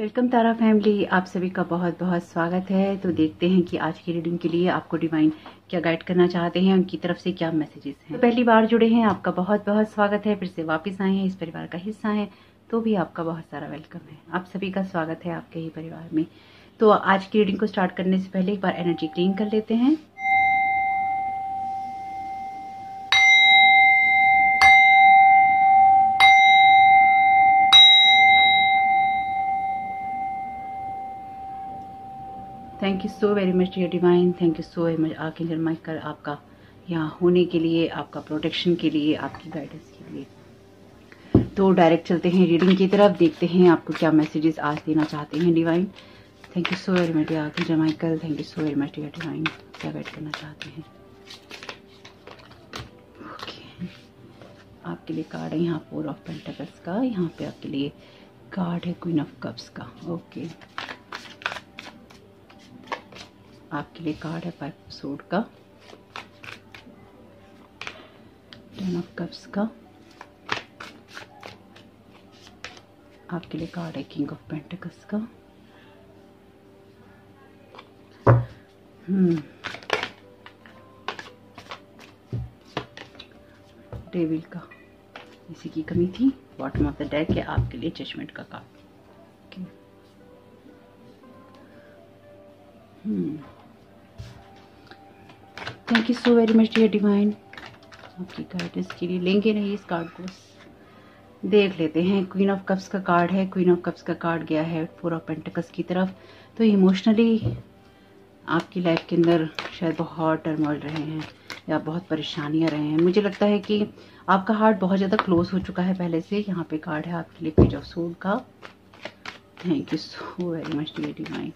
Welcome तारा family, आप सभी का बहुत बहुत स्वागत है। तो देखते हैं कि आज की रीडिंग के लिए आपको डिवाइन क्या गाइड करना चाहते हैं, उनकी तरफ से क्या मैसेजेस हैं। तो पहली बार जुड़े हैं, आपका बहुत बहुत स्वागत है। फिर से वापस आए हैं, इस परिवार का हिस्सा हैं, तो भी आपका बहुत सारा वेलकम है। आप सभी का स्वागत है आपके ही परिवार में। तो आज की रीडिंग को स्टार्ट करने से पहले एक बार एनर्जी क्लीन कर लेते हैं। Thank you so very much dear divine, thank you so very much archangel Michael, आपका यहाँ होने के लिए, आपका प्रोटेक्शन के लिए, आपकी गाइडेंस के लिए। तो डायरेक्ट चलते हैं रीडिंग की तरफ, देखते हैं आपको क्या मैसेजेस आज देना चाहते हैं divine. Thank you so very much dear archangel Michael, thank you so very much dear divine, क्या गाइड करना चाहते हैं। ओके, आपके लिए कार्ड है यहाँ 4 ऑफ पेंटिकल्स का, यहाँ पे आपके लिए कार्ड है क्वीन ऑफ कप्स का। ओके, आपके लिए कार्ड है 5 ऑफ सोर्ड का, 10 ऑफ कप्स का, आपके लिए कार्ड है किंग ऑफ पेंटिकल्स का, डेविल का, इसी की कमी थी। बॉटम ऑफ द डेक है आपके लिए जजमेंट का card. Thank you so very much dear divine, आपकी गाइडेंस के लिए। लेंगे नहीं इस कार्ड को, देख लेते हैं। क्वीन ऑफ कप्स का कार्ड है, क्वीन ऑफ कप्स का कार्ड गया है 4 ऑफ पेंटिकल्स की तरफ। तो इमोशनली आपकी लाइफ के अंदर शायद बहुत टर्मोइल रहे हैं या बहुत परेशानियां रहे हैं। मुझे लगता है कि आपका हार्ट बहुत ज़्यादा क्लोज हो चुका है पहले से। यहाँ पे कार्ड है आपके लिए पेज ऑफ सोर्ड का। Thank you so very much dear divine.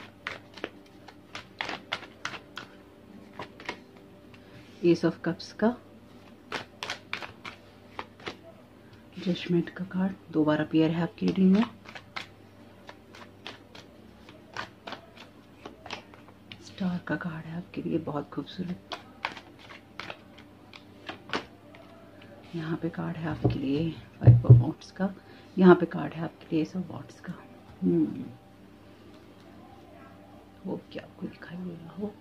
Ace of cups का, जजमेंट का कार्ड 2 बार अपीयर है आपकी रीडिंग में। स्टार का कार्ड है आपके लिए, बहुत खूबसूरत। यहाँ पे कार्ड है आपके लिए 5 ऑफ वॉन्ड्स का, यहाँ पे कार्ड है आपके लिए एस ऑफ वॉन्ड्स का। होप कि आपको दिखाई दे रहा हो।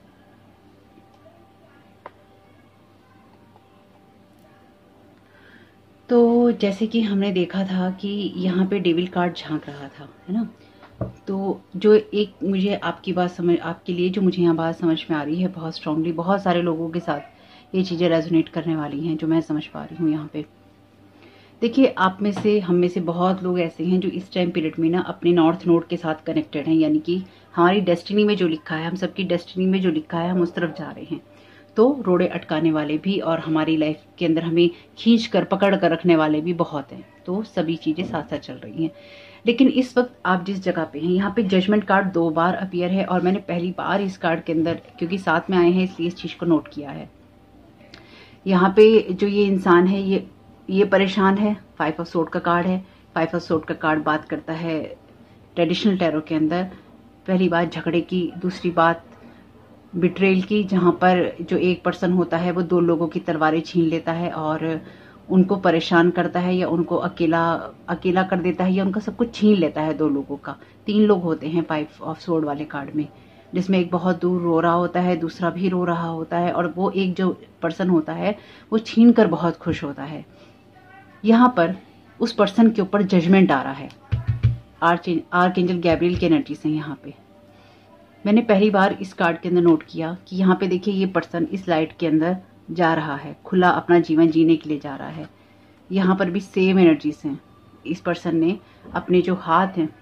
तो जैसे कि हमने देखा था कि यहाँ पे डेविल कार्ड झांक रहा था, है ना। तो जो एक मुझे आपकी बात समझ, आपके लिए जो मुझे यहाँ बात समझ में आ रही है बहुत स्ट्रांगली, बहुत सारे लोगों के साथ ये चीज़ें रेजोनेट करने वाली हैं जो मैं समझ पा रही हूँ यहाँ पे। देखिए, आप में से, हम में से बहुत लोग ऐसे हैं जो इस टाइम पीरियड में ना अपने नॉर्थ नोड के साथ कनेक्टेड हैं, यानी कि हमारी डेस्टिनी में जो लिखा है, हम सबकी डेस्टिनी में जो लिखा है, हम उस तरफ जा रहे हैं। तो रोड़े अटकाने वाले भी और हमारी लाइफ के अंदर हमें खींच कर पकड़ कर रखने वाले भी बहुत हैं। तो सभी चीज़ें साथ साथ चल रही हैं। लेकिन इस वक्त आप जिस जगह पे हैं, यहाँ पे जजमेंट कार्ड 2 बार अपीयर है और मैंने पहली बार इस कार्ड के अंदर, क्योंकि साथ में आए हैं इसलिए इस चीज़ को नोट किया है। यहाँ पे जो ये इंसान है ये परेशान है। 5 ऑफ सोर्ड का कार्ड है। 5 ऑफ सोर्ड का कार्ड बात करता है ट्रेडिशनल टैरो के अंदर पहली बात झगड़े की, दूसरी बात बिट्रेल की, जहां पर जो एक पर्सन होता है वो 2 लोगों की तलवारें छीन लेता है और उनको परेशान करता है या उनको अकेला कर देता है या उनका सब कुछ छीन लेता है 2 लोगों का। 3 लोग होते हैं 5 ऑफ सोर्ड वाले कार्ड में, जिसमें एक बहुत दूर रो रहा होता है, दूसरा भी रो रहा होता है और वो एक जो पर्सन होता है वो छीन कर बहुत खुश होता है। यहाँ पर उस पर्सन के ऊपर जजमेंट आ रहा है आर्कएंजल गैब्रियल की एनर्जी से। यहाँ पे मैंने पहली बार इस कार्ड के अंदर नोट किया कि यहाँ पे देखिए ये पर्सन इस लाइट के अंदर जा रहा है, खुला अपना जीवन जीने के लिए जा रहा है। यहाँ पर भी सेम एनर्जीज हैं। इस पर्सन ने अपने जो हाथ हैं,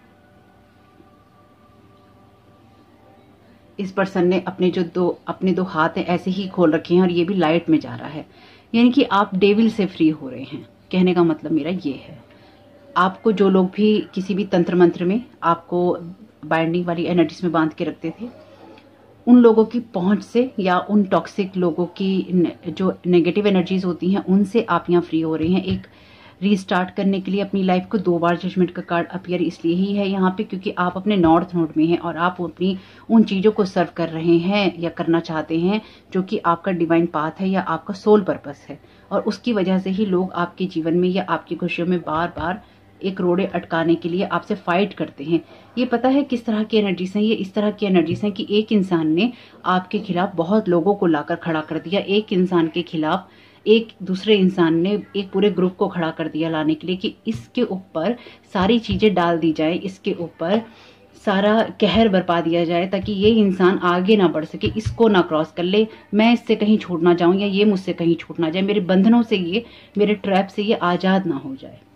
इस पर्सन ने अपने दो हाथ हैं ऐसे ही खोल रखे हैं और ये भी लाइट में जा रहा है। यानी कि आप डेविल से फ्री हो रहे हैं। कहने का मतलब मेरा ये है, आपको जो लोग भी किसी भी तंत्र मंत्र में आपको बाइंडिंग वाली एनर्जीज में बांध के रखते थे, उन लोगों की पहुंच से या उन टॉक्सिक लोगों की जो नेगेटिव एनर्जीज होती हैं उनसे आप यहाँ फ्री हो रहे हैं। एक रीस्टार्ट करने के लिए अपनी लाइफ को 2 बार जजमेंट का कार्ड अपीयर इसलिए ही है यहाँ पे क्योंकि आप अपने नॉर्थ नोड में हैं और आप अपनी उन चीज़ों को सर्व कर रहे हैं या करना चाहते हैं जो कि आपका डिवाइन पाथ है या आपका सोल पर्पस है। और उसकी वजह से ही लोग आपके जीवन में या आपकी खुशियों में बार बार एक रोड़े अटकाने के लिए आपसे फाइट करते हैं। ये पता है किस तरह की एनर्जीज हैं, ये इस तरह की एनर्जीज हैं कि एक इंसान ने आपके खिलाफ बहुत लोगों को लाकर खड़ा कर दिया, एक इंसान के खिलाफ एक दूसरे इंसान ने एक पूरे ग्रुप को खड़ा कर दिया लाने के लिए कि इसके ऊपर सारी चीज़ें डाल दी जाए, इसके ऊपर सारा कहर बरपा दिया जाए ताकि ये इंसान आगे ना बढ़ सके, इसको ना क्रॉस कर ले, मैं इससे कहीं छूट ना जाऊं या ये मुझसे कहीं छूट ना जाए, मेरे बंधनों से ये, मेरे ट्रैप से ये आज़ाद ना हो जाए,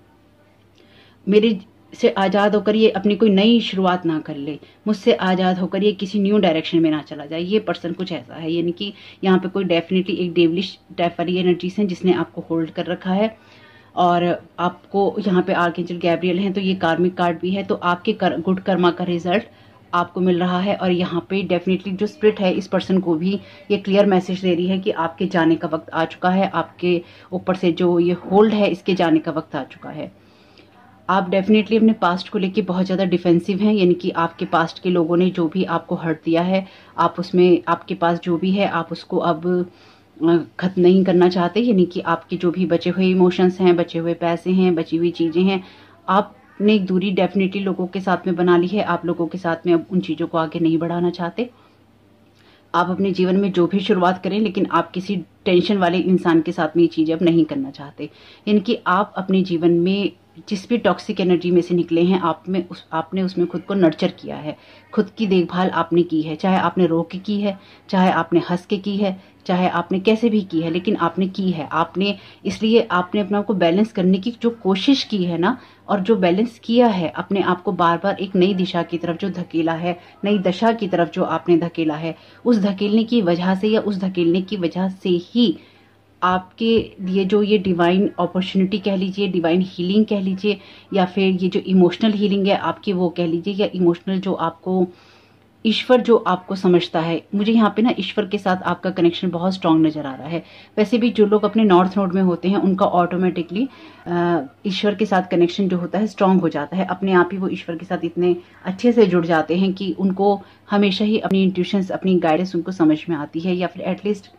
मेरे से आज़ाद होकर ये अपनी कोई नई शुरुआत ना कर ले, मुझसे आज़ाद होकर ये किसी न्यू डायरेक्शन में ना चला जाए। ये पर्सन कुछ ऐसा है, यानी कि यहाँ पे कोई डेफिनेटली एक डेविलिश टाइप वाली एनर्जीज हैं जिसने आपको होल्ड कर रखा है। और आपको यहाँ पे आर्कएंजल गैब्रियल हैं, तो ये कार्मिक कार्ड भी है, तो आपके गुड कर्मा का रिजल्ट आपको मिल रहा है। और यहाँ पे डेफिनेटली जो स्पिरिट है इस पर्सन को भी ये क्लियर मैसेज दे रही है कि आपके जाने का वक्त आ चुका है, आपके ऊपर से जो ये होल्ड है इसके जाने का वक्त आ चुका है। आप डेफिनेटली अपने पास्ट को लेके बहुत ज़्यादा डिफेंसिव हैं, यानी कि आपके पास्ट के लोगों ने जो भी आपको हर्ट दिया है, आप उसमें आपके पास जो भी है आप उसको अब खत्म नहीं करना चाहते, यानी कि आपके जो भी बचे हुए इमोशंस हैं, बचे हुए पैसे हैं, बची हुई चीज़ें हैं, आपने एक दूरी डेफिनेटली लोगों के साथ में बना ली है। आप लोगों के साथ में अब उन चीज़ों को आगे नहीं बढ़ाना चाहते। आप अपने जीवन में जो भी शुरुआत करें, लेकिन आप किसी टेंशन वाले इंसान के साथ में ये चीज़ अब नहीं करना चाहते, यानी कि आप अपने जीवन में जिस भी टॉक्सिक एनर्जी में से निकले हैं आपने उसमें खुद को नर्चर किया है, खुद की देखभाल आपने की है, चाहे आपने रो के की है, चाहे आपने हंस के की है, चाहे आपने कैसे भी की है, लेकिन आपने की है। आपने इसलिए आपने अपने आप को बैलेंस करने की जो कोशिश की है ना, और जो बैलेंस किया है अपने आप को बार बार एक नई दिशा की तरफ जो धकेला है, नई दशा की तरफ जो आपने धकेला है, उस धकेलने की वजह से या उस धकेलने की वजह से ही आपके लिए जो ये डिवाइन अपॉर्चुनिटी कह लीजिए, डिवाइन हीलिंग कह लीजिए, या फिर ये जो इमोशनल हीलिंग है आपकी वो कह लीजिए, या इमोशनल जो आपको ईश्वर जो आपको समझता है, मुझे यहाँ पे ना ईश्वर के साथ आपका कनेक्शन बहुत स्ट्रांग नजर आ रहा है। वैसे भी जो लोग अपने नॉर्थ नोड में होते हैं उनका ऑटोमेटिकली ईश्वर के साथ कनेक्शन जो होता है स्ट्रांग हो जाता है, अपने आप ही वो ईश्वर के साथ इतने अच्छे से जुड़ जाते हैं कि उनको हमेशा ही अपनी इंट्यूशंस, अपनी गाइडेंस उनको समझ में आती है, या फिर एटलीस्ट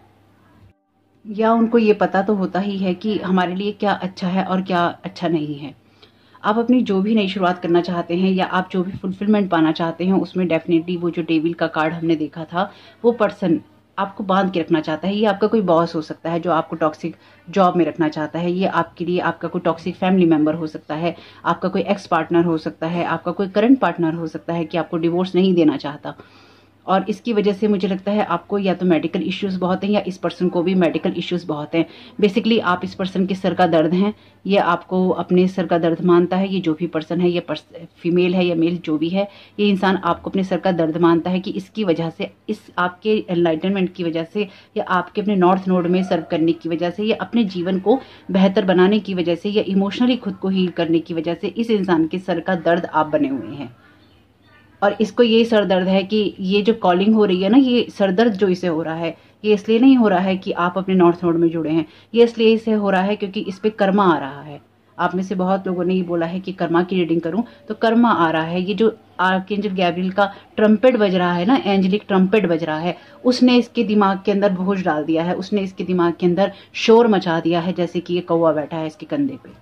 या उनको ये पता तो होता ही है कि हमारे लिए क्या अच्छा है और क्या अच्छा नहीं है। आप अपनी जो भी नई शुरुआत करना चाहते हैं या आप जो भी फुलफिलमेंट पाना चाहते हैं, उसमें डेफिनेटली वो जो डेविल का कार्ड हमने देखा था, वो पर्सन आपको बांध के रखना चाहता है। ये आपका कोई बॉस हो सकता है जो आपको टॉक्सिक जॉब में रखना चाहता है, ये आपके लिए आपका कोई टॉक्सिक फैमिली मेंबर हो सकता है, आपका कोई एक्स पार्टनर हो सकता है, आपका कोई करंट पार्टनर हो सकता है कि आपको डिवोर्स नहीं देना चाहता। और इसकी वजह से मुझे लगता है आपको या तो मेडिकल इश्यूज बहुत हैं, या इस पर्सन को भी मेडिकल इश्यूज बहुत हैं। बेसिकली आप इस पर्सन के सर का दर्द हैं, ये आपको अपने सर का दर्द मानता है। ये जो भी पर्सन है, ये फीमेल है या मेल जो भी है, ये इंसान आपको अपने सर का दर्द मानता है कि इसकी वजह से, इस आपके एनलाइटनमेंट की वजह से, या आपके अपने नॉर्थ नोड में सर्व करने की वजह से, या अपने जीवन को बेहतर बनाने की वजह से, या इमोशनली खुद को हील करने की वजह से इस इंसान के सर का दर्द आप बने हुए हैं। और इसको ये सर दर्द है कि ये जो कॉलिंग हो रही है ना, ये सर दर्द जो इसे हो रहा है, ये इसलिए नहीं हो रहा है कि आप अपने नॉर्थ नोड में जुड़े हैं, ये इसलिए इसे हो रहा है क्योंकि इस पे कर्मा आ रहा है। आप में से बहुत लोगों ने ये बोला है कि कर्मा की रीडिंग करूं, तो कर्मा आ रहा है। ये जो आर्कएंजल गैब्रियल का ट्रम्पेट बज रहा है ना, एंजेलिक ट्रम्पेट बज रहा है, उसने इसके दिमाग के अंदर बोझ डाल दिया है, उसने इसके दिमाग के अंदर शोर मचा दिया है, जैसे कि ये कौवा बैठा है इसके कंधे पे।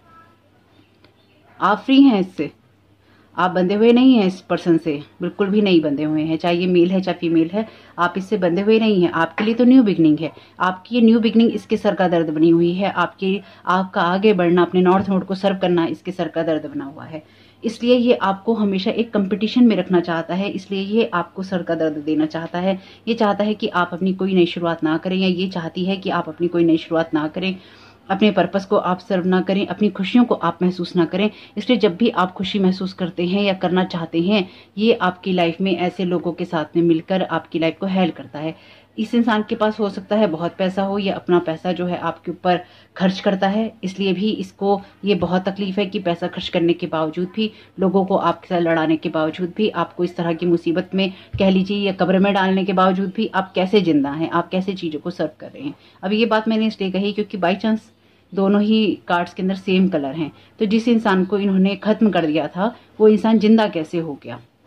आप फ्री हैं इससे, आप बंधे हुए नहीं हैं इस पर्सन से, बिल्कुल भी नहीं बंधे हुए हैं, चाहे ये मेल है चाहे फीमेल है, आप इससे बंधे हुए नहीं हैं। आपके लिए तो न्यू बिगनिंग है, आपकी ये न्यू बिगनिंग इसके सर का दर्द बनी हुई है, आपका आगे बढ़ना, अपने नॉर्थ नोड को सर्व करना इसके सर का दर्द बना हुआ है। इसलिए ये आपको हमेशा एक कंपटीशन में रखना चाहता है, इसलिए ये आपको सर का दर्द देना चाहता है। ये चाहता है कि आप अपनी कोई नई शुरुआत ना करें, या ये चाहती है कि आप अपनी कोई नई शुरुआत ना करें, अपने पर्पस को आप सर्व ना करें, अपनी खुशियों को आप महसूस ना करें। इसलिए जब भी आप खुशी महसूस करते हैं या करना चाहते हैं, ये आपकी लाइफ में ऐसे लोगों के साथ में मिलकर आपकी लाइफ को हेल्प करता है। इस इंसान के पास हो सकता है बहुत पैसा हो, या अपना पैसा जो है आपके ऊपर खर्च करता है, इसलिए भी इसको ये बहुत तकलीफ है कि पैसा खर्च करने के बावजूद भी, लोगों को आपके साथ लड़ाने के बावजूद भी, आपको इस तरह की मुसीबत में कह लीजिए या कब्र में डालने के बावजूद भी आप कैसे जिंदा हैं, आप कैसे चीज़ों को सर्व कर रहे हैं। अब ये बात मैंने इसलिए कही क्योंकि बाई चांस दोनों ही कार्ड्स के अंदर सेम कलर हैं, तो जिस इंसान को इन्होंने खत्म कर दिया था वो इंसान जिंदा कैसे हो गया,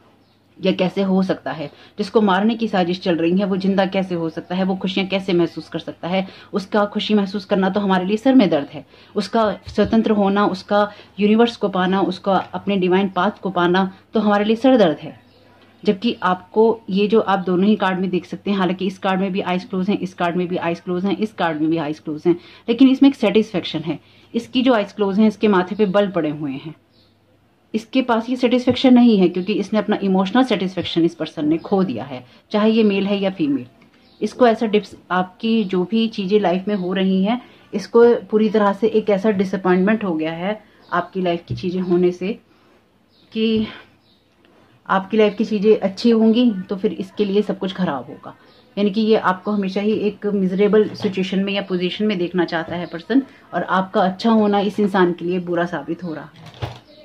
या कैसे हो सकता है, जिसको मारने की साजिश चल रही है वो जिंदा कैसे हो सकता है, वो खुशियां कैसे महसूस कर सकता है। उसका खुशी महसूस करना तो हमारे लिए सर में दर्द है, उसका स्वतंत्र होना, उसका यूनिवर्स को पाना, उसका अपने डिवाइन पाथ को पाना तो हमारे लिए सर दर्द है। जबकि आपको ये जो आप दोनों ही कार्ड में देख सकते हैं, हालांकि इस कार्ड में भी आइज क्लोज हैं, इस कार्ड में भी आइज क्लोज हैं, इस कार्ड में भी आइज क्लोज हैं, लेकिन इसमें एक सेटिस्फेक्शन है। इसकी जो आइज क्लोज हैं इसके माथे पे बल पड़े हुए हैं, इसके पास ये सेटिस्फेक्शन नहीं है क्योंकि इसने अपना इमोशनल सेटिस्फेक्शन इस पर्सन ने खो दिया है, चाहे ये मेल है या फीमेल। इसको ऐसा डिप्स आपकी जो भी चीजें लाइफ में हो रही हैं, इसको पूरी तरह से एक ऐसा डिसअपॉइंटमेंट हो गया है आपकी लाइफ की चीजें होने से कि आपकी लाइफ की चीजें अच्छी होंगी तो फिर इसके लिए सब कुछ खराब होगा। यानी कि ये आपको हमेशा ही एक मिजरेबल सिचुएशन में या पोजीशन में देखना चाहता है पर्सन, और आपका अच्छा होना इस इंसान के लिए बुरा साबित हो रहा है।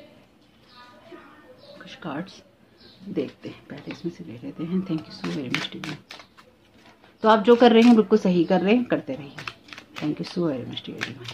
कुछ कार्ड्स देखते हैं, पहले इसमें से ले लेते हैं। Thank you so very much divine. तो आप जो कर रहे हैं बिल्कुल सही कर रहे हैं, करते रहिए। Thank you so very much divine.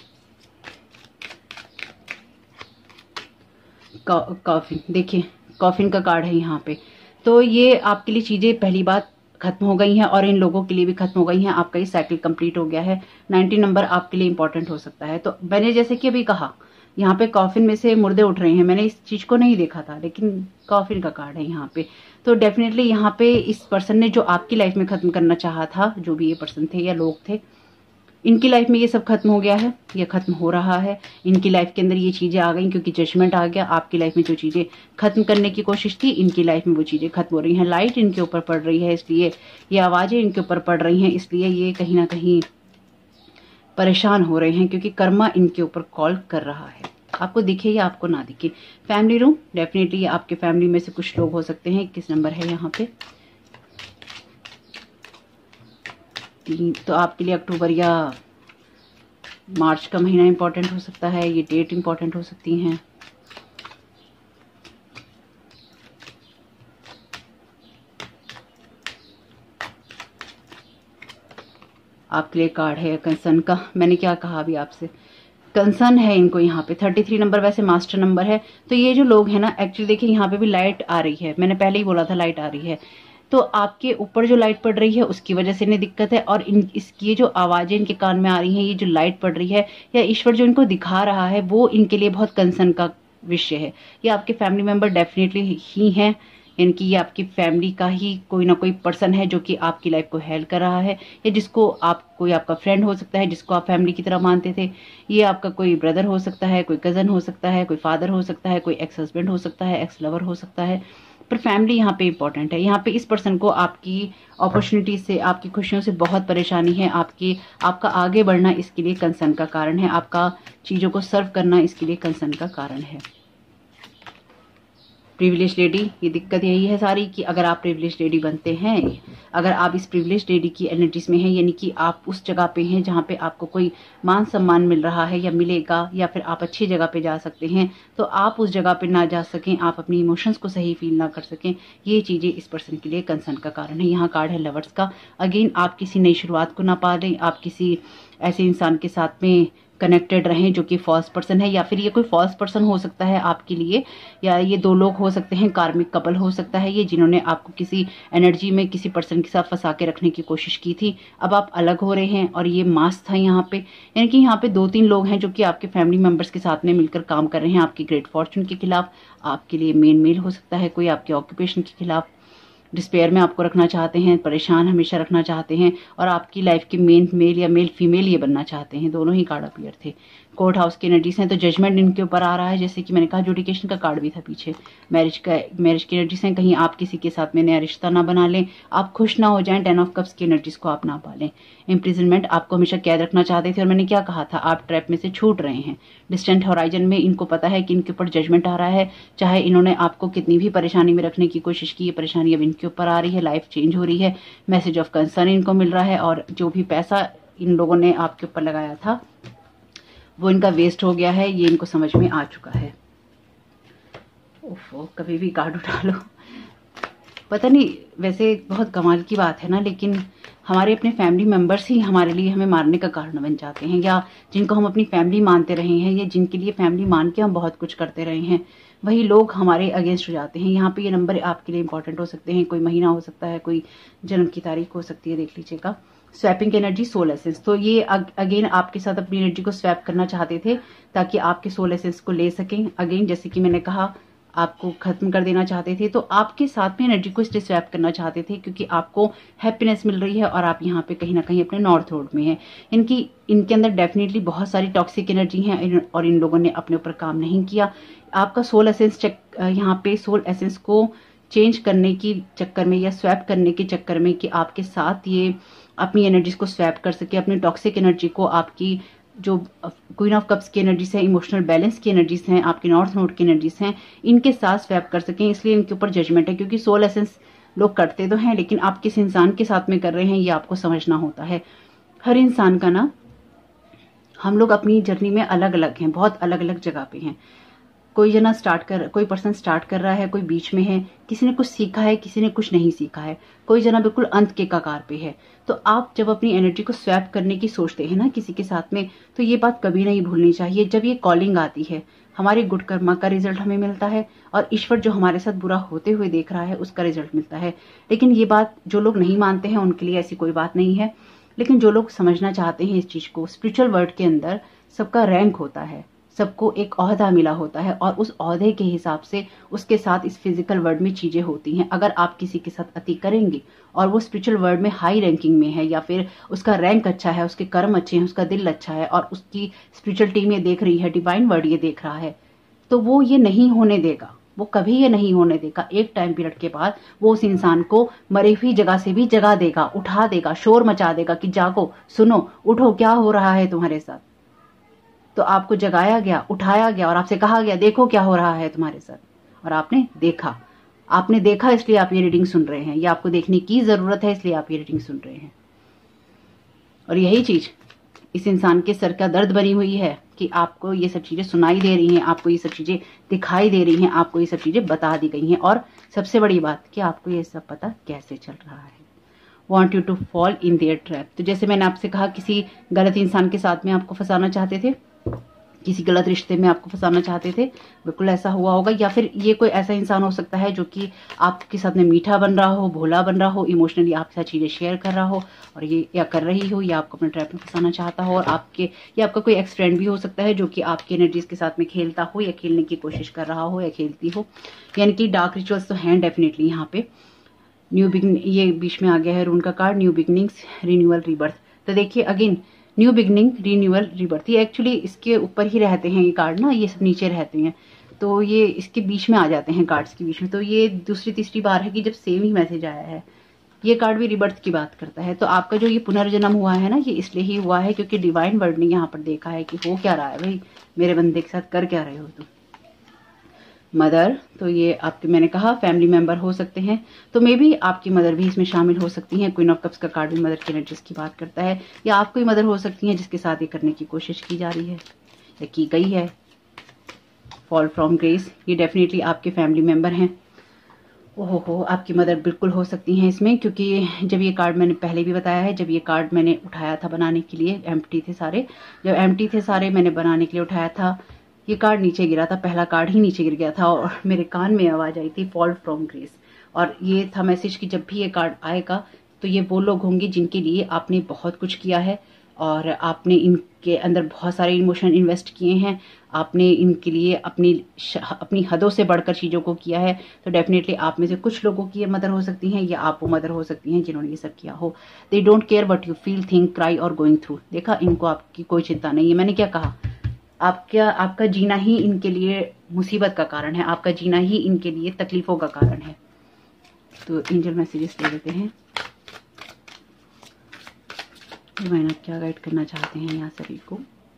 Coffin, देखिए कॉफिन का कार्ड है यहाँ पे। तो ये आपके लिए चीजें पहली बात खत्म हो गई हैं और इन लोगों के लिए भी खत्म हो गई हैं। आपका ये साइकिल कंप्लीट हो गया है। 90 नंबर आपके लिए इंपॉर्टेंट हो सकता है। तो मैंने जैसे कि अभी कहा, यहाँ पे कॉफिन में से मुर्दे उठ रहे हैं। मैंने इस चीज को नहीं देखा था, लेकिन कॉफिन का कार्ड है यहाँ पे। तो डेफिनेटली यहाँ पे इस पर्सन ने जो आपकी लाइफ में खत्म करना चाहा था, जो भी ये पर्सन थे या लोग थे, इनकी लाइफ में ये सब खत्म हो गया है, ये खत्म हो रहा है। इनकी लाइफ के अंदर ये चीजें आ गई क्योंकि जजमेंट आ गया। आपकी लाइफ में जो चीजें खत्म करने की कोशिश थी, इनकी लाइफ में वो चीजें खत्म हो रही हैं। लाइट इनके ऊपर पड़ रही है, इसलिए ये आवाजें इनके ऊपर पड़ रही हैं, इसलिए ये कहीं ना कहीं परेशान हो रहे हैं क्योंकि कर्मा इनके ऊपर कॉल कर रहा है। आपको दिखे या आपको ना दिखे। फैमिली रूम, डेफिनेटली आपके फैमिली में से कुछ लोग हो सकते हैं। 21 नंबर है यहाँ पे। तो आपके लिए अक्टूबर या मार्च का महीना इंपॉर्टेंट हो सकता है। ये डेट इंपॉर्टेंट हो सकती हैं। आपके लिए कार्ड है कंसर्न का। मैंने क्या कहा अभी आपसे, कंसर्न है इनको यहाँ पे। 33 नंबर वैसे मास्टर नंबर है। तो ये जो लोग हैं ना, एक्चुअली देखिए यहाँ पे भी लाइट आ रही है। मैंने पहले ही बोला था लाइट आ रही है। तो आपके ऊपर जो लाइट पड़ रही है उसकी वजह से इन्हें दिक्कत है, और इसकी जो आवाजें इनके कान में आ रही हैं, ये जो लाइट पड़ रही है या ईश्वर जो इनको दिखा रहा है, वो इनके लिए बहुत कंसर्न का विषय है। ये आपके फैमिली मेंबर डेफिनेटली ही हैं। इनकी ये आपकी फैमिली का ही कोई ना कोई पर्सन है जो कि आपकी लाइफ को हेल्प कर रहा है, या जिसको आप, कोई आपका फ्रेंड हो सकता है जिसको आप फैमिली की तरह मानते थे। ये आपका कोई ब्रदर हो सकता है, कोई कजन हो सकता है, कोई फादर हो सकता है, कोई एक्स हस्बैंड हो सकता है, एक्स लवर हो सकता है। पर फैमिली यहाँ पे इंपॉर्टेंट है। यहाँ पे इस पर्सन को आपकी अपॉर्चुनिटी से, आपकी खुशियों से बहुत परेशानी है। आपका आगे बढ़ना इसके लिए कंसर्न का कारण है। आपका चीजों को सर्व करना इसके लिए कंसर्न का कारण है। प्रिविलेज लेडी, ये दिक्कत यही है सारी कि अगर आप प्रिविलेज लेडी बनते हैं, अगर आप इस प्रिविलेज लेडी की एनर्जीज में हैं, यानी कि आप उस जगह पे हैं जहाँ पे आपको कोई मान सम्मान मिल रहा है या मिलेगा, या फिर आप अच्छी जगह पे जा सकते हैं, तो आप उस जगह पे ना जा सकें, आप अपनी इमोशंस को सही फील ना कर सकें, ये चीजें इस पर्सन के लिए कंसर्न का कारण है। यहाँ कार्ड है लवर्स का। अगेन, आप किसी नई शुरुआत को ना पा लें, आप किसी ऐसे इंसान के साथ में कनेक्टेड रहें जो कि फॉल्स पर्सन है, या फिर ये कोई फॉल्स पर्सन हो सकता है आपके लिए, या ये दो लोग हो सकते हैं, कार्मिक कपल हो सकता है ये, जिन्होंने आपको किसी एनर्जी में किसी पर्सन के साथ फंसा के रखने की कोशिश की थी। अब आप अलग हो रहे हैं और ये मास था यहाँ पे। यानी कि यहाँ पे 2-3 लोग हैं जो कि आपके फैमिली मेंबर्स के साथ में मिलकर काम कर रहे हैं आपकी ग्रेट फॉर्चून के खिलाफ। आपके लिए मेन मेल हो सकता है, कोई आपके ऑक्यूपेशन के खिलाफ डिस्पेयर में आपको रखना चाहते हैं, परेशान हमेशा रखना चाहते हैं, और आपकी लाइफ के मेन मेल या मेल फीमेल ये बनना चाहते हैं। दोनों ही कार्ड अपीयर थे। कोर्ट हाउस की एनर्जीज हैं, तो जजमेंट इनके ऊपर आ रहा है। जैसे कि मैंने कहा, जुडिकेशन का कार्ड भी था पीछे। मैरिज की एनर्जीज हैं, कहीं आप किसी के साथ में नया रिश्ता ना बना लें, आप खुश ना हो जाएं, 10 ऑफ कप्स की एनर्जीज को आप ना पालें। इम्प्रिजनमेंट, आपको हमेशा कैद रखना चाहते थे, और मैंने क्या कहा था, आप ट्रैप में से छूट रहे हैं। डिस्टेंट होराइजन में इनको पता है कि इनके ऊपर जजमेंट आ रहा है, चाहे इन्होंने आपको कितनी भी परेशानी में रखने की कोशिश की, ये परेशानी अब इनके ऊपर आ रही है, लाइफ चेंज हो रही है, मैसेज ऑफ कंसर्न इनको मिल रहा है, और जो भी पैसा इन लोगों ने आपके ऊपर लगाया था वो इनका वेस्ट हो गया है, ये इनको समझ में आ चुका है। ओफो, कभी भी कार्ड उठा लो। पता नहीं, वैसे बहुत कमाल की बात है ना, लेकिन हमारे अपने फैमिली मेंबर्स ही हमारे लिए हमें मारने का कारण बन जाते हैं, या जिनको हम अपनी फैमिली मानते रहे हैं, या जिनके लिए फैमिली मान के हम बहुत कुछ करते रहे हैं, वही लोग हमारे अगेंस्ट हो जाते हैं। यहाँ पे ये नंबर आपके लिए इंपॉर्टेंट हो सकते हैं, कोई महीना हो सकता है, कोई जन्म की तारीख हो सकती है, देख लीजिएगा। स्वैपिंग एनर्जी सोल एसेंस, तो ये अगेन आपके साथ अपनी एनर्जी को स्वैप करना चाहते थे ताकि आपके सोल एसेंस को ले सकें। अगेन जैसे कि मैंने कहा, आपको खत्म कर देना चाहते थे, तो आपके साथ में एनर्जी को इसलिए स्वैप करना चाहते थे क्योंकि आपको हैप्पीनेस मिल रही है और आप यहाँ पे कहीं ना कहीं अपने नॉर्थ रोड में हैं। इनके अंदर डेफिनेटली बहुत सारी टॉक्सिक एनर्जी है और इन लोगों ने अपने ऊपर काम नहीं किया। आपका सोल एसेंस चेक, यहाँ पे सोल एसेंस को चेंज करने की चक्कर में या स्वैप करने के चक्कर में कि आपके साथ ये अपनी एनर्जीज को स्वैप कर सके, अपनी टॉक्सिक एनर्जी को, आपकी जो क्वीन ऑफ कप्स की एनर्जीज है, इमोशनल बैलेंस की एनर्जीज हैं, आपके नॉर्थ नोड की एनर्जीज हैं, इनके साथ स्वैप कर सकें, इसलिए इनके ऊपर जजमेंट है। क्योंकि सोल एसेंस लोग करते तो हैं, लेकिन आप किस इंसान के साथ में कर रहे हैं ये आपको समझना होता है। हर इंसान का ना, हम लोग अपनी जर्नी में अलग अलग हैं, बहुत अलग अलग जगह पे हैं। कोई कोई पर्सन स्टार्ट कर रहा है, कोई बीच में है, किसी ने कुछ सीखा है, किसी ने कुछ नहीं सीखा है, कोई जना बिल्कुल अंत के कगार पे है। तो आप जब अपनी एनर्जी को स्वैप करने की सोचते हैं ना किसी के साथ में, तो ये बात कभी नहीं भूलनी चाहिए। जब ये कॉलिंग आती है, हमारे गुड कर्मा का रिजल्ट हमें मिलता है और ईश्वर जो हमारे साथ बुरा होते हुए देख रहा है उसका रिजल्ट मिलता है। लेकिन ये बात जो लोग नहीं मानते हैं उनके लिए ऐसी कोई बात नहीं है, लेकिन जो लोग समझना चाहते हैं इस चीज को, स्पिरिचुअल वर्ल्ड के अंदर सबका रैंक होता है, सबको एक ओहदा मिला होता है और उस ओहदे के हिसाब से उसके साथ इस फिजिकल वर्ल्ड में चीजें होती हैं। अगर आप किसी के साथ अति करेंगे और वो स्पिरिचुअल वर्ल्ड में हाई रैंकिंग में है, या फिर उसका रैंक अच्छा है, उसके कर्म अच्छे हैं, उसका दिल अच्छा है और उसकी स्पिरिचुअल टीम ये देख रही है, डिवाइन वर्ल्ड ये देख रहा है, तो वो ये नहीं होने देगा, वो कभी ये नहीं होने देगा। एक टाइम पीरियड के बाद वो उस इंसान को मरी हुई जगह से भी जगा देगा, उठा देगा, शोर मचा देगा कि जागो, सुनो, उठो, क्या हो रहा है तुम्हारे साथ। तो आपको जगाया गया, उठाया गया और आपसे कहा गया देखो क्या हो रहा है तुम्हारे साथ, और आपने देखा इसलिए आप ये रीडिंग सुन रहे हैं, या आपको देखने की जरूरत है इसलिए आप ये रीडिंग सुन रहे हैं। और यही चीज इस इंसान के सर का दर्द बनी हुई है कि आपको ये सब चीजें सुनाई दे रही हैं, आपको ये सब चीजें दिखाई दे रही हैं, आपको ये सब चीजें बता दी गई हैं, और सबसे बड़ी बात कि आपको ये सब पता कैसे चल रहा है। Want you to fall in their trap। तो जैसे मैंने आपसे कहा, किसी गलत इंसान के साथ में आपको फंसाना चाहते थे, किसी गलत रिश्ते में आपको फंसाना चाहते थे, बिल्कुल ऐसा हुआ होगा। या फिर ये कोई ऐसा इंसान हो सकता है जो कि आपके साथ में मीठा बन रहा हो, भोला बन रहा हो, इमोशनली आपके साथ चीजें शेयर कर रहा हो, और ये या कर रही हो, या आपको अपने ट्रैप में फंसाना चाहता हो। और आपका कोई एक्स फ्रेंड भी हो सकता है जो कि आपकी एनर्जीज के साथ में खेलता हो, या खेलने की कोशिश कर रहा हो, या खेलती हो। यानी कि डार्क रिचुअल्स तो हैं डेफिनेटली यहाँ पे। न्यू बिगिनिंग ये बीच में आ गया है, रून का card, new beginnings, renewal, rebirth. तो देखिए again, new beginning, renewal, rebirth, ये एक्चुअली इसके ऊपर ही रहते हैं ये कार्ड ना, ये सब नीचे रहते हैं, तो ये इसके बीच में आ जाते हैं कार्ड्स के बीच में। तो ये दूसरी तीसरी बार है कि जब सेम ही मैसेज आया है। ये कार्ड भी रिबर्थ की बात करता है। तो आपका जो ये पुनर्जन्म हुआ है ना, ये इसलिए ही हुआ है क्योंकि डिवाइन वर्ल्ड ने यहाँ पर देखा है कि हो क्या रहा है भाई, मेरे बंदे के साथ कर क्या रहे हो तुम। मदर, तो ये आपके, मैंने कहा फैमिली मेंबर हो सकते हैं, तो मे बी आपकी मदर भी इसमें शामिल हो सकती हैं। क्वीन ऑफ कप्स का कार्ड भी मदर की एनर्जीज की बात करता है, या आप कोई मदर हो सकती हैं जिसके साथ ये करने की कोशिश की जा रही है या की गई है। फॉल फ्रॉम ग्रेस, ये डेफिनेटली आपके फैमिली मेंबर हैं। ओहो, आपकी मदर बिल्कुल हो सकती हैं इसमें, क्योंकि जब ये कार्ड मैंने पहले भी बताया है, जब ये कार्ड मैंने उठाया था बनाने के लिए, एम्प्टी थे सारे, जब एम्प्टी थे सारे मैंने बनाने के लिए उठाया था, ये कार्ड नीचे गिरा था, पहला कार्ड ही नीचे गिर गया था और मेरे कान में आवाज आई थी फॉल फ्रॉम ग्रेस। और ये था मैसेज कि जब भी ये कार्ड आएगा तो ये वो लोग होंगे जिनके लिए आपने बहुत कुछ किया है और आपने इनके अंदर बहुत सारे इमोशन इन्वेस्ट किए हैं, आपने इनके लिए अपनी हदों से बढ़कर चीजों को किया है। तो डेफिनेटली आप में से कुछ लोगों की ये मदर हो सकती हैं, या आप वो मदर हो सकती हैं जिन्होंने ये सब किया हो। They don't care what you feel, think, cry और गोइंग थ्रू। देखा, इनको आपकी कोई चिंता नहीं है। मैंने क्या कहा, आपका जीना ही इनके लिए मुसीबत का कारण है, आपका जीना ही इनके लिए तकलीफों का कारण है। तो एंजल मैसेजेस ले लेते हैं, डिवाइन क्या गाइड करना चाहते हैं यहाँ सभी को।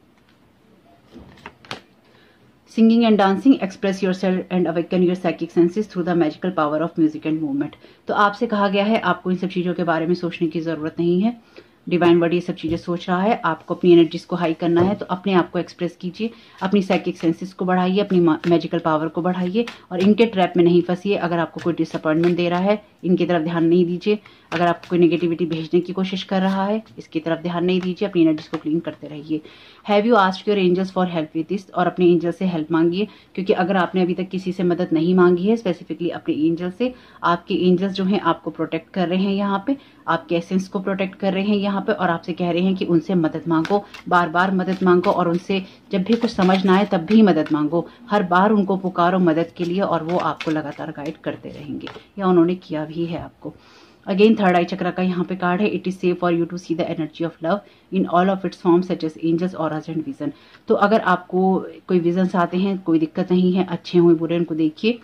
Singing and dancing, express yourself and awaken your psychic senses through the magical power of music and movement. तो आपसे कहा गया है आपको इन सब चीजों के बारे में सोचने की जरूरत नहीं है। डिवाइन वर्ड ये सब चीजें सोच रहा है, आपको अपनी एनर्जीज को हाई करना है, तो अपने आप को एक्सप्रेस कीजिए, अपनी साइकिक सेंसेस को बढ़ाइए, अपनी मैजिकल पावर को बढ़ाइए और इनके ट्रैप में नहीं फंसिए। अगर आपको कोई डिसअपॉइंटमेंट दे रहा है इनकी तरफ ध्यान नहीं दीजिए। अगर आपको कोई नेगेटिविटी भेजने की कोशिश कर रहा है, इसकी तरफ ध्यान नहीं दीजिए, अपनी एनर्जीज को क्लीन करते रहिए। Have you asked your angels for help with this, और अपने एंजल से हेल्प मांगिए, क्योंकि अगर आपने अभी तक किसी से मदद नहीं मांगी है, स्पेसिफिकली अपने एंजल से, आपके एंजल्स जो हैं आपको प्रोटेक्ट कर रहे हैं, यहाँ पे आपके एसेंस को प्रोटेक्ट कर रहे हैं यहाँ पे, और आपसे कह रहे हैं कि उनसे मदद मांगो, बार बार मदद मांगो, और उनसे जब भी कुछ समझ ना आए तब भी मदद मांगो, हर बार उनको पुकारो मदद के लिए, और वो आपको लगातार गाइड करते रहेंगे, या उन्होंने किया भी है आपको। अगेन थर्ड आई चक्र का यहाँ पे कार्ड है, it is safe for you to see the energy of love in all of its form such as angels auras and vision. तो अगर आपको कोई विजन्स आते हैं, कोई दिक्कत नहीं है, अच्छे हुए बुरे उनको देखिए।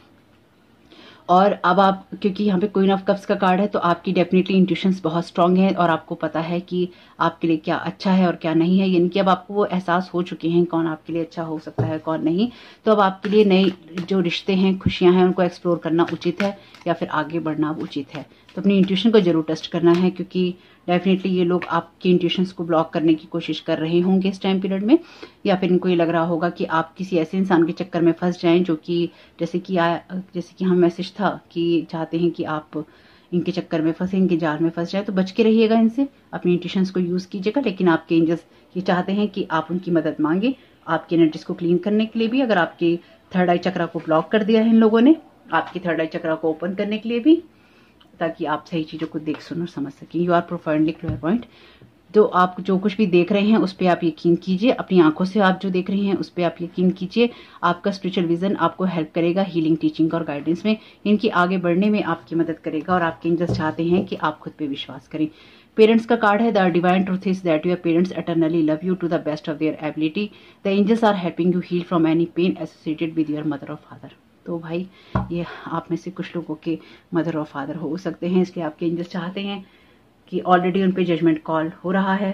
और अब आप, क्योंकि यहाँ पे क्वीन ऑफ कप्स का कार्ड है, तो आपकी डेफिनेटली इंट्यूशंस बहुत स्ट्रांग है, और आपको पता है कि आपके लिए क्या अच्छा है और क्या नहीं है, यानी कि अब आपको वो एहसास हो चुके हैं कौन आपके लिए अच्छा हो सकता है कौन नहीं। तो अब आपके लिए नए जो रिश्ते हैं, खुशियां हैं, उनको एक्सप्लोर करना उचित है, या फिर आगे बढ़ना उचित है। तो अपनी इंट्यूशन को जरूर टेस्ट करना है, क्योंकि डेफिनेटली ये लोग आपकी इंट्यूशंस को ब्लॉक करने की कोशिश कर रहे होंगे इस टाइम पीरियड में, या फिर इनको ये लग रहा होगा कि आप किसी ऐसे इंसान के चक्कर में फंस जाएं जो कि जैसे कि हम मैसेज था कि चाहते हैं कि आप इनके चक्कर में फंसे, इनके जाल में फंस जाए। तो बच के रहिएगा इनसे, अपनी इंट्यूशंस को यूज कीजिएगा, लेकिन आपके एंजल्स ये चाहते हैं कि आप उनकी मदद मांगे आपकी एनर्जीज को क्लीन करने के लिए भी। अगर आपके थर्ड आई चक्र को ब्लॉक कर दिया है इन लोगों ने, आपकी थर्ड आई चक्र को ओपन करने के लिए भी, ताकि आप सही चीजों को देख सुन और समझ सकें। You are profoundly clairvoyant. तो आप जो कुछ भी देख रहे हैं उस पर आप यकीन कीजिए, अपनी आंखों से आप जो देख रहे हैं उस पर आप यकीन कीजिए। आपका स्पिरिचुअल विजन आपको हेल्प करेगा हीलिंग, टीचिंग और गाइडेंस में, इनकी आगे बढ़ने में आपकी मदद करेगा, और आपके एंजल्स चाहते हैं कि आप खुद पे विश्वास करें। पेरेंट्स का कार्ड है, the divine truth is that your parents eternally love you to the best of their ability. The angels are helping you heal from any pain associated with your mother और father. तो भाई ये आप में से कुछ लोगों के मदर और फादर हो सकते हैं, इसलिए आपके एंजल्स चाहते हैं कि ऑलरेडी उन पे जजमेंट कॉल हो रहा है,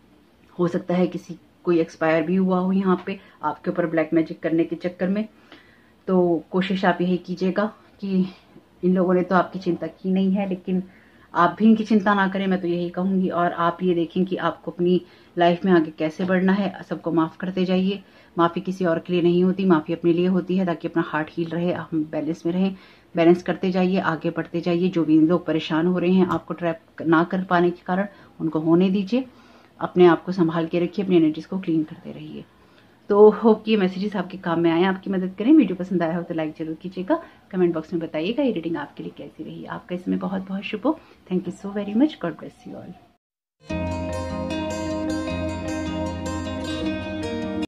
हो सकता है किसी कोई एक्सपायर भी हुआ हो यहाँ पे आपके ऊपर ब्लैक मैजिक करने के चक्कर में। तो कोशिश आप यही कीजिएगा कि इन लोगों ने तो आपकी चिंता की नहीं है, लेकिन आप भी इनकी चिंता ना करें, मैं तो यही कहूंगी। और आप ये देखें कि आपको अपनी लाइफ में आगे कैसे बढ़ना है, सबको माफ करते जाइए। माफी किसी और के लिए नहीं होती, माफी अपने लिए होती है, ताकि अपना हार्ट हील रहे, हम बैलेंस में रहें। बैलेंस करते जाइए, आगे बढ़ते जाइए। जो भी लोग परेशान हो रहे हैं आपको ट्रैप ना कर पाने के कारण, उनको होने दीजिए। अपने आप को संभाल के रखिए, अपनी एनर्जीज को क्लीन करते रहिए। तो होप कि ये मैसेजेस आपके काम में आए, आपकी मदद करें। वीडियो पसंद आया हो तो लाइक जरूर कीजिएगा, कमेंट बॉक्स में बताइएगा ये रीडिंग आपके लिए कैसी रही। आपका इसमें बहुत बहुत शुभ हो। Thank you so very much. God bless you all.